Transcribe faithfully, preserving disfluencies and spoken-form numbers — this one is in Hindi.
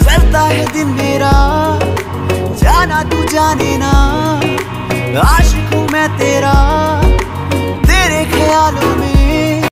जलता है दिन मेरा, जाना तू जाने ना, आशिक हूँ मैं तेरा, तेरे ख्यालों में